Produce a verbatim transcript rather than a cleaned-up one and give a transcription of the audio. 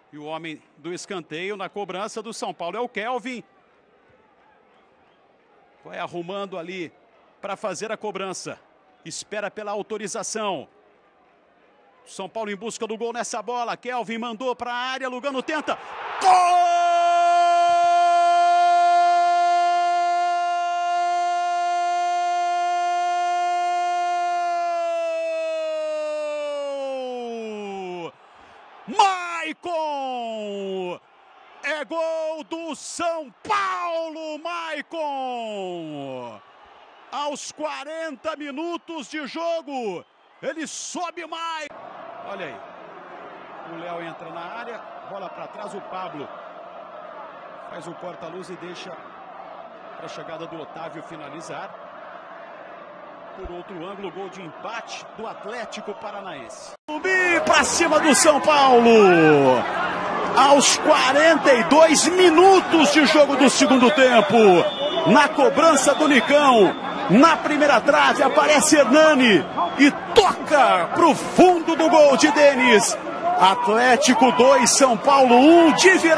E o homem do escanteio na cobrança do São Paulo é o Kelvin. Vai arrumando ali para fazer a cobrança. Espera pela autorização. São Paulo em busca do gol nessa bola. Kelvin mandou para a área. Lugano tenta. Gol! Maicon! É gol do São Paulo, Maicon! Aos quarenta minutos de jogo, ele sobe mais. Olha aí, o Léo entra na área, bola para trás, o Pablo faz o corta-luz e deixa para a chegada do Otávio finalizar. Por outro ângulo, gol de empate do Atlético Paranaense. Subir para cima do São Paulo. Aos quarenta e dois minutos de jogo do segundo tempo. Na cobrança do Nicão. Na primeira trave aparece Hernani. E toca para o fundo do gol de Denis. Atlético dois, São Paulo um de virada.